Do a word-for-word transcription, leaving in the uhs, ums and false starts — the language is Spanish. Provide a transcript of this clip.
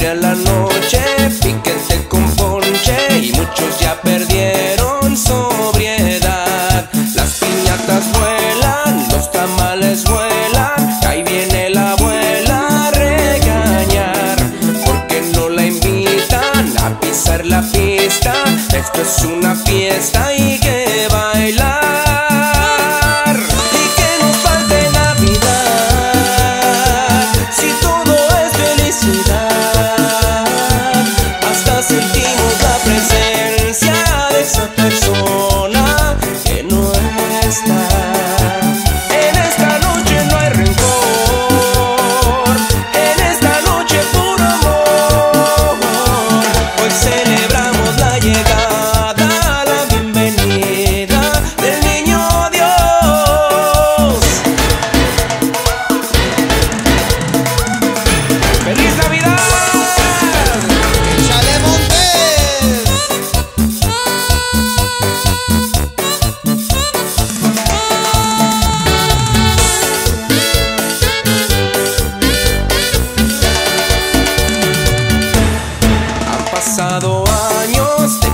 inicia la noche, piquete con ponche y muchos ya perdieron sobriedad. Las piñatas vuelan, los tamales vuelan, ahí viene la abuela a regañar porque no la invitan a pisar la pista. Esto es una fiesta y que bailar. Sentimos la presencia de esa persona que no está. En esta noche no hay rencor, en esta noche puro amor. Hoy celebramos la llegada, la bienvenida del niño Dios. ¡Feliz Navidad! Pasado años